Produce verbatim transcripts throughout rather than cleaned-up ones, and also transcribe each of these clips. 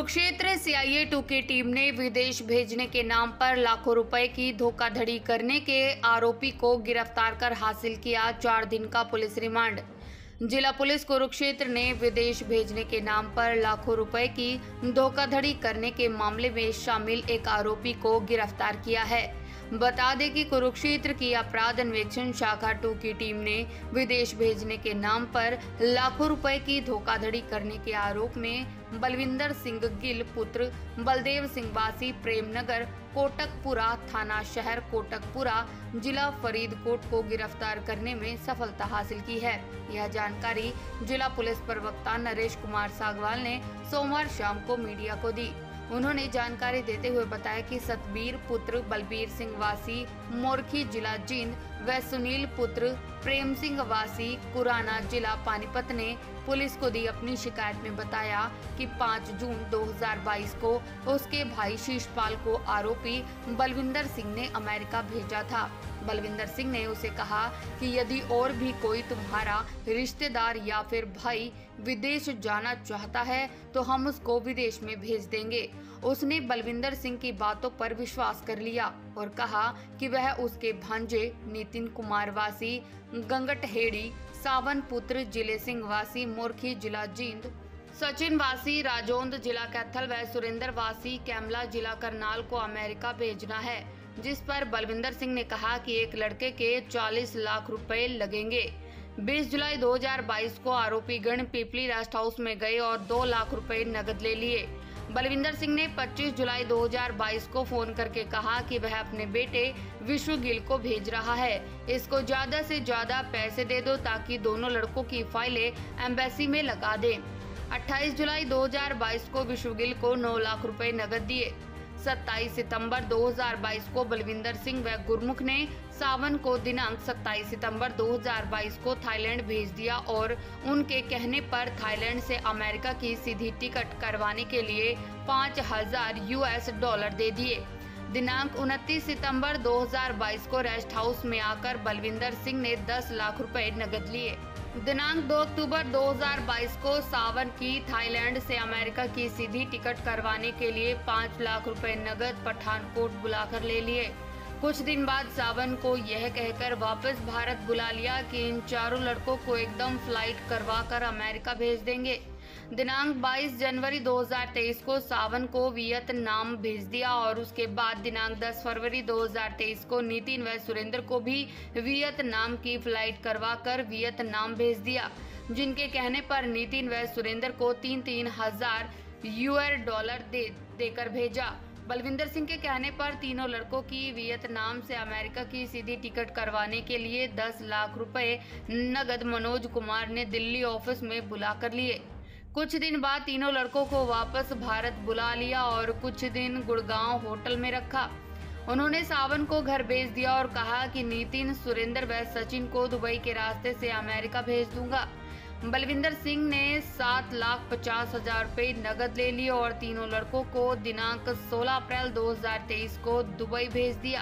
Kurukshetra CIA two की team ने विदेश भेजने के नाम पर लाखों रुपए की धोखाधड़ी करने के आरोपी को गिरफ्तार कर हासिल किया चार दिन का पुलिस रिमांड। जिला पुलिस कुरुक्षेत्र ने विदेश भेजने के नाम पर लाखों रुपए की धोखाधड़ी करने के मामले में शामिल एक आरोपी को गिरफ्तार किया है। बता दें कि कुरुक्षेत्र की अपराध अन्वेषण शाखा टू की टीम ने विदेश भेजने के नाम पर लाखों रुपए की धोखाधड़ी करने के आरोप में बलविंदर सिंह गिल पुत्र बलदेव सिंह वासी प्रेमनगर कोटकपुरा थाना शहर कोटकपुरा जिला फरीदकोट को गिरफ्तार करने में सफलता हासिल की है। यह जानकारी जिला पुलिस प्रवक्ता नरेश कुमार सागवाल ने सोमवार शाम को मीडिया को दी। उन्होंने जानकारी देते हुए बताया कि सतबीर पुत्र बलबीर सिंह वासी मोरखी जिला जींद व सुनील पुत्र प्रेम सिंह वासी कुराना जिला पानीपत ने पुलिस को दी अपनी शिकायत में बताया कि पाँच जून दो हज़ार बाईस को उसके भाई शीशपाल को आरोपी बलविंदर सिंह ने अमेरिका भेजा था। बलविंदर सिंह ने उसे कहा कि यदि और भी कोई तुम्हारा रिश्तेदार या फिर भाई विदेश जाना चाहता है तो हम उसको विदेश में भेज देंगे। उसने बलविंदर सिंह की बातों पर विश्वास कर लिया और कहा कि वह उसके भांजे नितिन कुमार वासी गंगटहेड़ी सावन पुत्र जिले सिंह वासी मोरखी जिला जींद सचिन वासी राजौंद जिला कैथल व सुरेंद्र वासी कैमला जिला करनाल को अमेरिका भेजना है, जिस पर बलविंदर सिंह ने कहा कि एक लड़के के चालीस लाख रुपए लगेंगे। बीस जुलाई दो हज़ार बाईस को आरोपी गण पीपली रेस्ट हाउस में गए और दो लाख रुपए नकद ले लिए। बलविंदर सिंह ने पच्चीस जुलाई दो हज़ार बाईस को फोन करके कहा कि वह अपने बेटे विश्व गिल को भेज रहा है, इसको ज्यादा से ज्यादा पैसे दे दो ताकि दोनों लड़कों की फाइलें एम्बेसी में लगा दें। अट्ठाईस जुलाई दो हज़ार बाईस को विश्व गिल को नौ लाख रुपए नकद दिए। सत्ताईस सितंबर दो हज़ार बाईस को बलविंदर सिंह व गुरमुख ने सावन को दिनांक सत्ताईस सितंबर दो हज़ार बाईस को थाईलैंड भेज दिया और उनके कहने पर थाईलैंड से अमेरिका की सीधी टिकट करवाने के लिए पाँच हजार यूएस डॉलर दे दिए। दिनांक उनतीस सितंबर दो हज़ार बाईस को रेस्ट हाउस में आकर बलविंदर सिंह ने दस लाख रुपए नकद लिए। दिनांक दो अक्टूबर दो हज़ार बाईस को सावन की थाईलैंड से अमेरिका की सीधी टिकट करवाने के लिए पाँच लाख रुपए नकद पठानकोट बुलाकर ले लिए। कुछ दिन बाद सावन को यह कहकर वापस भारत बुला लिया कि इन चारों लड़कों को एकदम फ्लाइट करवा कर अमेरिका भेज देंगे। दिनांक बाईस जनवरी दो हज़ार तेईस को सावन को वियतनाम भेज दिया और उसके बाद दिनांक दस फरवरी दो हज़ार तेईस को नितिन व सुरेंद्र को भी वियतनाम की फ्लाइट करवा कर वियतनाम भेज दिया, जिनके कहने पर नितिन व सुरेंद्र को तीन तीन हजार यूएस डॉलर दे देकर भेजा। बलविंदर सिंह के कहने पर तीनों लड़कों की वियतनाम से अमेरिका की सीधी टिकट करवाने के लिए दस लाख रुपए नगद मनोज कुमार ने दिल्ली ऑफिस में बुला कर लिए। कुछ दिन बाद तीनों लड़कों को वापस भारत बुला लिया और कुछ दिन गुड़गांव होटल में रखा। उन्होंने सावन को घर भेज दिया और कहा कि नितिन, सुरेंद्र व सचिन को दुबई के रास्ते से अमेरिका भेज दूंगा। बलविंदर सिंह ने सात लाख पचास हजार रुपए नकद ले लिए और तीनों लड़कों को दिनांक सोलह अप्रैल दो हज़ार तेईस को दुबई भेज दिया।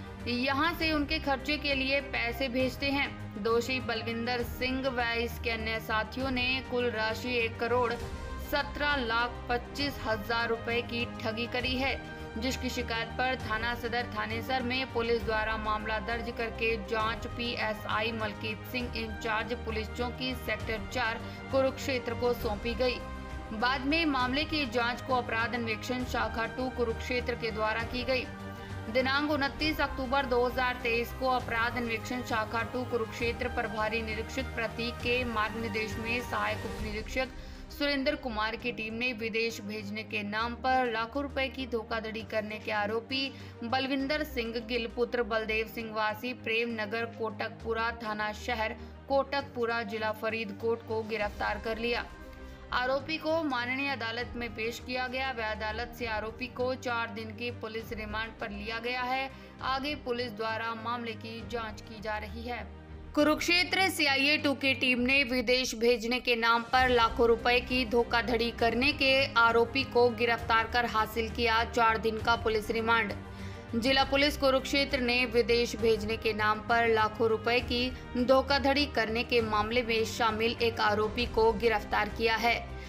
यहाँ से उनके खर्चे के लिए पैसे भेजते हैं। दोषी बलविंदर सिंह व इसके अन्य साथियों ने कुल राशि एक करोड़ सत्रह लाख पच्चीस हजार रुपए की ठगी करी है, जिसकी शिकायत पर थाना सदर थानेसर में पुलिस द्वारा मामला दर्ज करके जांच PSI Malkit Singh incharge police चौकी सेक्टर चार कुरुक्षेत्र को सौंपी गई। बाद में मामले की जांच को अपराध अन्वेषण शाखा टू कुरुक्षेत्र के द्वारा की गई। दिनांक उनतीस अक्टूबर दो हज़ार तेईस को अपराध अन्वेषण शाखा टू कुरुक्षेत्र प्रभारी निरीक्षक प्रतीक के मार्गनिर्देश में सहायक उप निरीक्षक सुरेंद्र कुमार की टीम ने विदेश भेजने के नाम पर लाखों रुपए की धोखाधड़ी करने के आरोपी बलविंदर सिंह गिल पुत्र बलदेव सिंह वासी प्रेमनगर कोटकपुरा थाना शहर कोटकपुरा जिला फरीदकोट को गिरफ्तार कर लिया। आरोपी को माननीय अदालत में पेश किया गया व अदालत से आरोपी को चार दिन की पुलिस रिमांड पर लिया गया है। आगे पुलिस द्वारा मामले की जांच की जा रही है। कुरुक्षेत्र सीआईए टू की टीम ने विदेश भेजने के नाम पर लाखों रुपए की धोखाधड़ी करने के आरोपी को गिरफ्तार कर हासिल किया चार दिन का पुलिस रिमांड। जिला पुलिस कुरुक्षेत्र ने विदेश भेजने के नाम पर लाखों रुपए की धोखाधड़ी करने के मामले में शामिल एक आरोपी को गिरफ्तार किया है।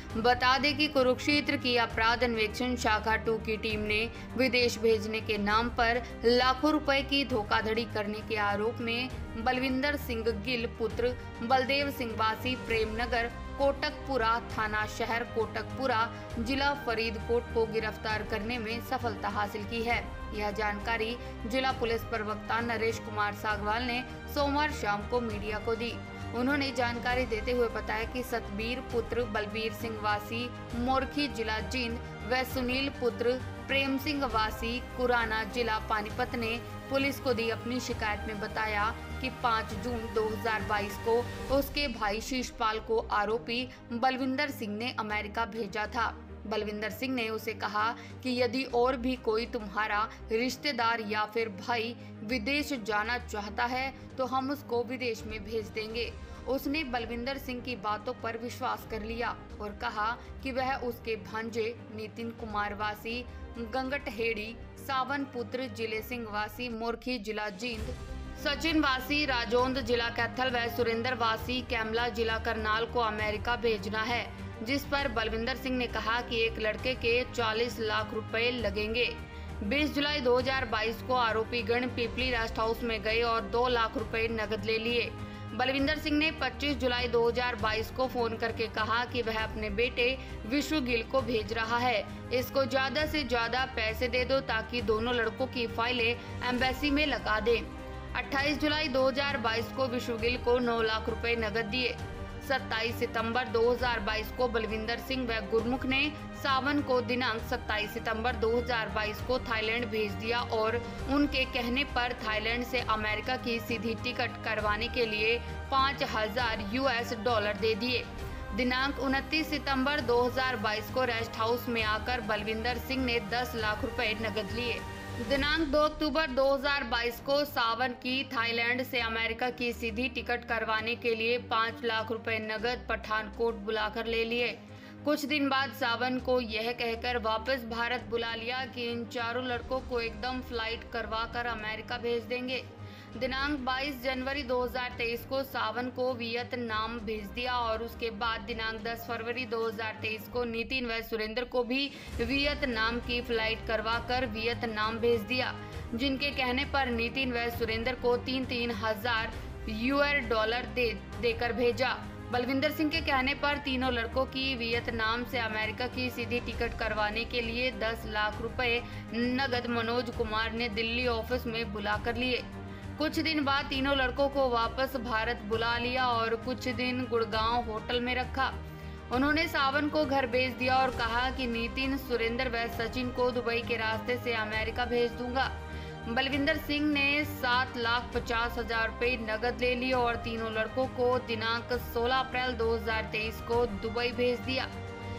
बता दें कि कुरुक्षेत्र की अपराध अन्वेषण शाखा टू की टीम ने विदेश भेजने के नाम पर लाखों रुपए की धोखाधड़ी करने के आरोप में बलविंदर सिंह गिल पुत्र बलदेव सिंह वासी प्रेमनगर कोटकपुरा थाना शहर कोटकपुरा जिला फरीदकोट को गिरफ्तार करने में सफलता हासिल की है। यह जानकारी जिला पुलिस प्रवक्ता नरेश कुमार सागवाल ने सोमवार शाम को मीडिया को दी। उन्होंने जानकारी देते हुए बताया कि सतबीर पुत्र बलबीर सिंह वासी मोरखी जिला जींद व सुनील पुत्र प्रेम सिंह वासी कुराना जिला पानीपत ने पुलिस को दी अपनी शिकायत में बताया कि पाँच जून दो हज़ार बाईस को उसके भाई शीशपाल को आरोपी बलविंदर सिंह ने अमेरिका भेजा था। बलविंदर सिंह ने उसे कहा कि यदि और भी कोई तुम्हारा रिश्तेदार या फिर भाई विदेश जाना चाहता है तो हम उसको विदेश में भेज देंगे। उसने बलविंदर सिंह की बातों पर विश्वास कर लिया और कहा कि वह उसके भांजे नितिन कुमार वासी गंगटहेड़ी सावन पुत्र जिले सिंह वासी मोरखी जिला जींद सचिन वासी राजौंद जिला कैथल व सुरेंद्र वासी कैमला जिला करनाल को अमेरिका भेजना है, जिस पर बलविंदर सिंह ने कहा कि एक लड़के के चालीस लाख रुपए लगेंगे। बीस जुलाई दो हज़ार बाईस को आरोपी गण पीपली रेस्ट हाउस में गए और दो लाख रुपए नकद ले लिए। बलविंदर सिंह ने पच्चीस जुलाई दो हज़ार बाईस को फोन करके कहा कि वह अपने बेटे विशु गिल को भेज रहा है, इसको ज्यादा से ज्यादा पैसे दे दो ताकि दोनों लड़कों की फाइलें एम्बेसी में लगा दें। अट्ठाईस जुलाई दो हज़ार बाईस को विशु गिल को नौ लाख रुपए नकद दिए। सत्ताईस सितंबर दो हज़ार बाईस को बलविंदर सिंह व गुरमुख ने सावन को दिनांक सत्ताईस सितंबर दो हज़ार बाईस को थाईलैंड भेज दिया और उनके कहने पर थाईलैंड से अमेरिका की सीधी टिकट करवाने के लिए पाँच हजार यूएस डॉलर दे दिए। दिनांक उनतीस सितंबर दो हज़ार बाईस को रेस्ट हाउस में आकर बलविंदर सिंह ने दस लाख रुपए नकद लिए। दिनांक दो अक्टूबर दो हज़ार बाईस को सावन की थाईलैंड से अमेरिका की सीधी टिकट करवाने के लिए पाँच लाख रुपए नगद पठानकोट बुलाकर ले लिए। कुछ दिन बाद सावन को यह कहकर वापस भारत बुला लिया कि इन चारों लड़कों को एकदम फ्लाइट करवा कर अमेरिका भेज देंगे। दिनांक बाईस जनवरी दो हज़ार तेईस को सावन को वियतनाम भेज दिया और उसके बाद दिनांक दस फरवरी दो हज़ार तेईस को नितिन व सुरेंद्र को भी वियतनाम की फ्लाइट करवाकर वियतनाम भेज दिया, जिनके कहने पर नितिन व सुरेंद्र को तीन तीन हजार यूएस डॉलर दे देकर भेजा। बलविंदर सिंह के कहने पर तीनों लड़कों की वियतनाम से अमेरिका की सीधी टिकट करवाने के लिए दस लाख रुपए नगद मनोज कुमार ने दिल्ली ऑफिस में बुलाकर लिए। कुछ दिन बाद तीनों लड़कों को वापस भारत बुला लिया और कुछ दिन गुड़गांव होटल में रखा। उन्होंने सावन को घर भेज दिया और कहा कि नितिन, सुरेंद्र व सचिन को दुबई के रास्ते से अमेरिका भेज दूंगा। बलविंदर सिंह ने सात लाख पचास हजार रुपए नकद ले लिए और तीनों लड़कों को दिनांक सोलह अप्रैल दो हज़ार तेईस को दुबई भेज दिया।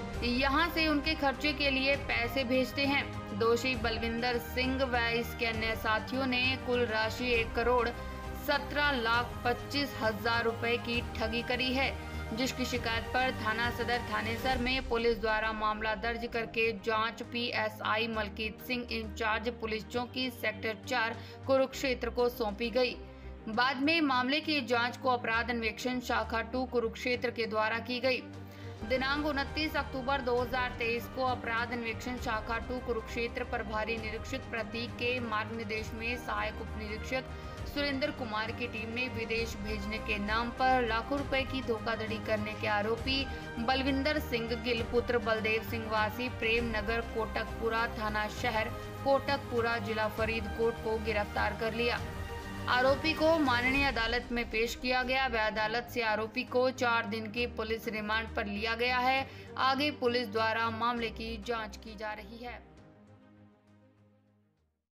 यहां से उनके खर्चे के लिए पैसे भेजते हैं। दोषी बलविंदर सिंह व इसके अन्य साथियों ने कुल राशि एक करोड़ सत्रह लाख पच्चीस हजार रुपए की ठगी करी है, जिसकी शिकायत पर थाना सदर थानेसर में पुलिस द्वारा मामला दर्ज करके जांच PSI Malkit Singh incharge police चौकी सेक्टर चार कुरुक्षेत्र को सौंपी गई। बाद में मामले की जांच को अपराध अन्वेषण शाखा टू कुरुक्षेत्र के द्वारा की गई। दिनांक उनतीस अक्टूबर दो हज़ार तेईस को अपराध अन्वेषण शाखा टू कुरुक्षेत्र प्रभारी निरीक्षक प्रतीक के मार्गनिर्देश में सहायक उप निरीक्षक सुरेंद्र कुमार की टीम ने विदेश भेजने के नाम पर लाखों रुपए की धोखाधड़ी करने के आरोपी बलविंदर सिंह गिल पुत्र बलदेव सिंह वासी प्रेम नगर कोटकपुरा थाना शहर कोटकपुरा जिला फरीदकोट को गिरफ्तार कर लिया। आरोपी को माननीय अदालत में पेश किया गया व अदालत से आरोपी को चार दिन के पुलिस रिमांड पर लिया गया है। आगे पुलिस द्वारा मामले की जांच की जा रही है।